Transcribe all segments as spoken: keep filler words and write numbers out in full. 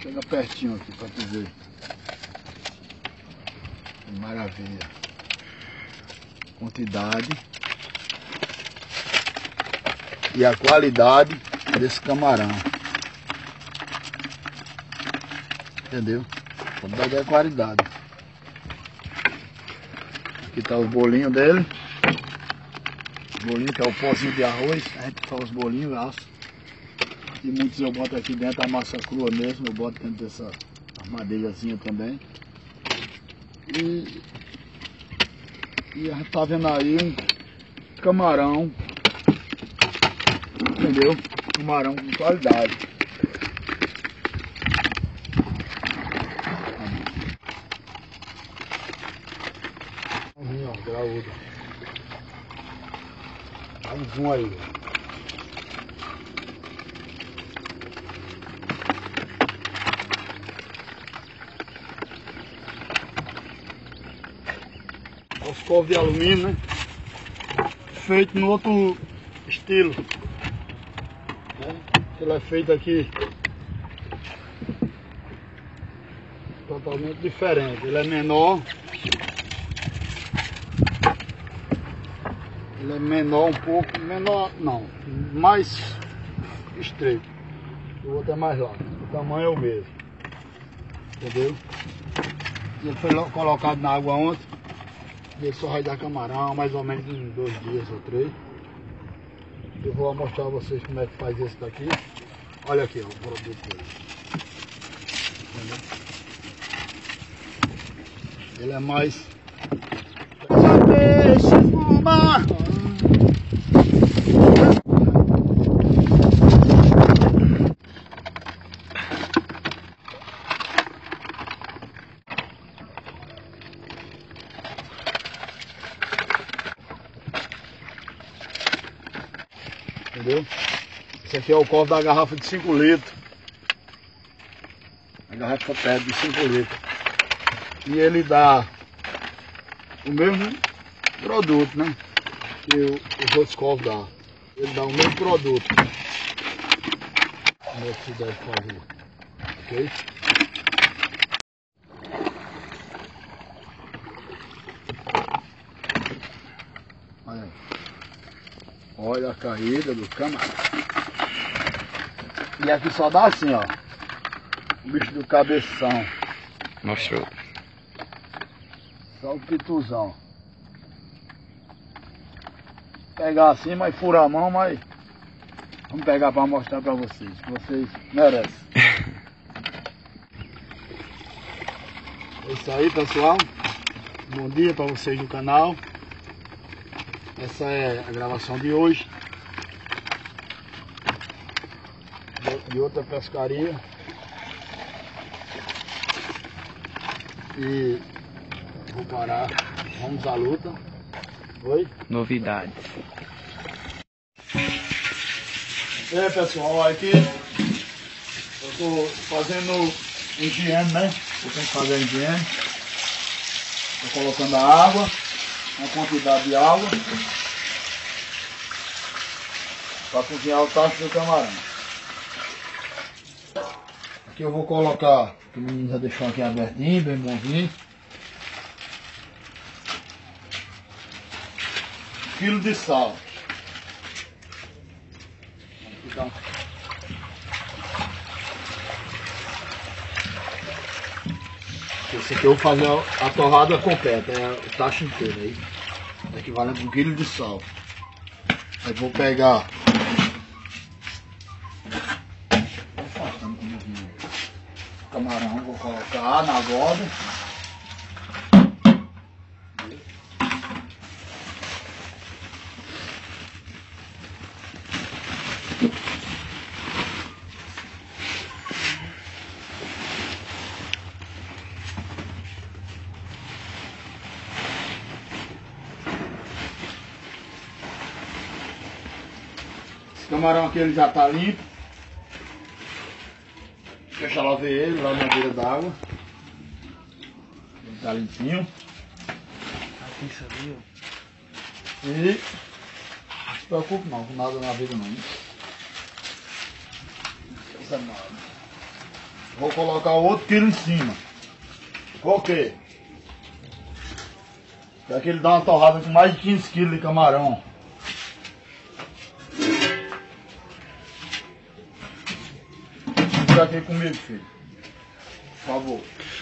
Chega pertinho aqui para tu ver. Que maravilha. Quantidade e a qualidade desse camarão. Entendeu? Quantidade é a qualidade. Aqui tá os bolinhos dele. Os bolinhos que é o pozinho de arroz. A gente faz os bolinhos, assa. E muitos eu boto aqui dentro a massa crua mesmo. Eu boto dentro dessa armadilhazinha também. E, e a gente tá vendo aí um camarão. Entendeu? Camarão com qualidade. Ó, graúdo. Dá um zoom aí. Os covos de alumínio, né? Feito no outro estilo. Né? Ele é feito aqui totalmente diferente. Ele é menor. Ele é menor um pouco, menor não, mais estreito. O outro é mais largo. O tamanho é o mesmo. Entendeu? Ele foi colocado na água ontem. E ele só vai dar camarão mais ou menos em dois dias ou três. Eu vou mostrar a vocês como é que faz esse daqui. Olha aqui, ó, o produto dele. Entendeu? Ele é mais... Deixa fumar! Entendeu? Esse aqui é o copo da garrafa de cinco litros. A garrafa pede de cinco litros. E ele dá o mesmo produto, né? Que o, os outros copos dão. Ele dá o mesmo produto. Como é que se deve fazer? Ok? Olha aí. Olha a caída do camarão. E aqui só dá assim, ó. O bicho do cabeção. Mostrou. Só o pituzão. Pegar assim, mas fura a mão, mas... Vamos pegar para mostrar para vocês. Que vocês merecem. É isso aí, pessoal. Bom dia para vocês do canal. Essa é a gravação de hoje. De outra pescaria. E vou parar. Vamos à luta. Oi? Novidades. É, pessoal, aqui eu tô fazendo higiene, né? Eu tenho que fazer a higiene. Tô colocando a água, uma quantidade de água para cozinhar o tacho do camarão. Aqui eu vou colocar, que o menino já deixou aqui abertinho, bem bonzinho. Um quilo de sal. Então, esse aqui eu vou fazer a torrada completa, é o tacho inteiro aí. Equivalente a um quilo de sal. Aí vou pegar. O camarão, vou colocar na borda. Esse camarão aqui ele já está limpo. Deixa eu lavar ele lá na beira d'água. Ele está limpinho. Aqui sabia? E não se preocupe não, com nada na vida não. Coisa nada. Vou colocar outro quilo em cima. Por quê? Porque aqui ele dá uma torrada com mais de quinze quilos de camarão. Fica aqui comigo, filho. Por favor.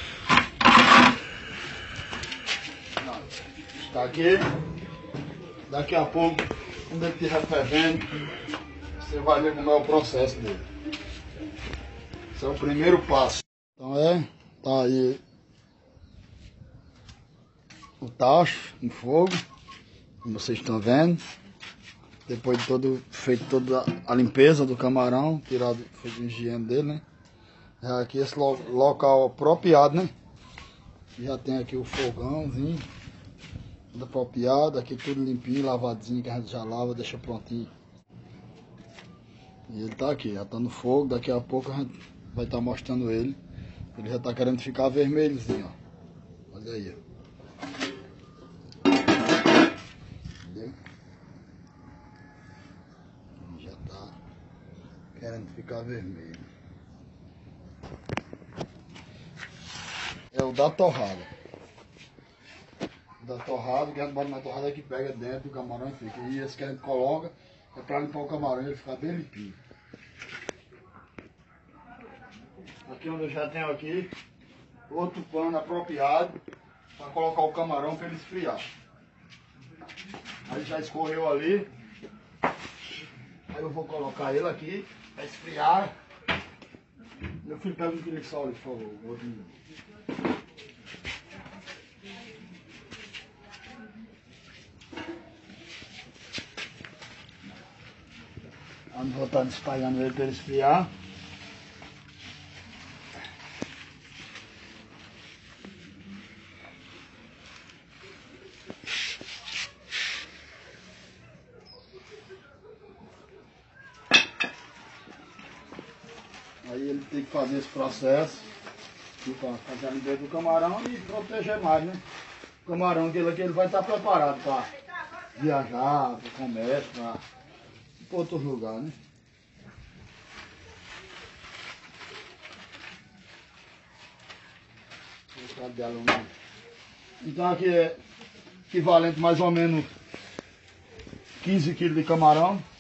Está aqui. Daqui a pouco, quando ele estiver fervendo, você vai ver como é o processo dele. Esse é o primeiro passo. Então é, tá aí o tacho em fogo, como vocês estão vendo. Depois de todo, feito toda a limpeza do camarão, tirado, feito a higiene dele, né? Já aqui esse lo, local apropriado, né? Já tem aqui o fogãozinho, tudo apropriado, aqui tudo limpinho, lavadinho, que a gente já lava, deixa prontinho. E ele tá aqui, já tá no fogo, daqui a pouco a gente vai estar tá mostrando ele. Ele já tá querendo ficar vermelhozinho, ó. Olha aí, ó. Entendeu? Já tá querendo ficar vermelho. É o da torrada. O da torrada, que a gente bota na torrada que pega dentro do camarão e fica. E esse que a gente coloca é pra limpar o camarão e ele ficar bem limpinho. Aqui onde eu já tenho aqui outro pano apropriado para colocar o camarão para ele esfriar. Aí já escorreu ali. Aí eu vou colocar ele aqui para esfriar. Meu filho, pega um quilo de sal ali, por favor. Gordinho. Vamos voltar espalhando ele para ele esfriar. Aí ele tem que fazer esse processo para fazer a limpeza do camarão e proteger mais, né? O camarão dele aqui ele vai estar preparado para viajar, para comércio, para outros lugares, né? De alumínio. Então aqui é equivalente mais ou menos quinze quilos de camarão.